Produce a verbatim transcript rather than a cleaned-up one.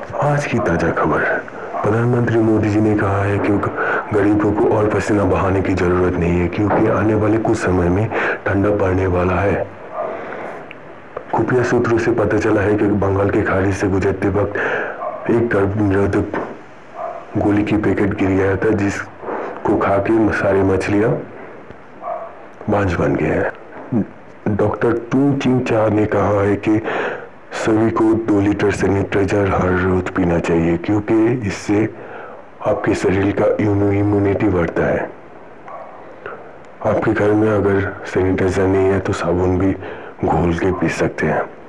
आज की ताजा खबर। प्रधानमंत्री मोदी जी ने कहा है कि गरीबों को और पसीना बहाने की जरूरत नहीं है, क्योंकि आने वाले कुछ समय में ठंडा पड़ने वाला है। खुफिया सूत्रों से पता चला है कि बंगाल की खाड़ी से गुजरते वक्त एक गर्भ निरोधक गोली की पैकेट गिर गया था, जिसको खा के सारी मछलियां बांझ बन गए हैं। डॉक्टर टू चिंग चा ने कहा है कि सभी को दो लीटर सैनिटाइजर हर रोज पीना चाहिए, क्योंकि इससे आपके शरीर का इम्यूनिटी बढ़ता है। आपके घर में अगर सैनिटाइजर नहीं है तो साबुन भी घोल के पी सकते हैं।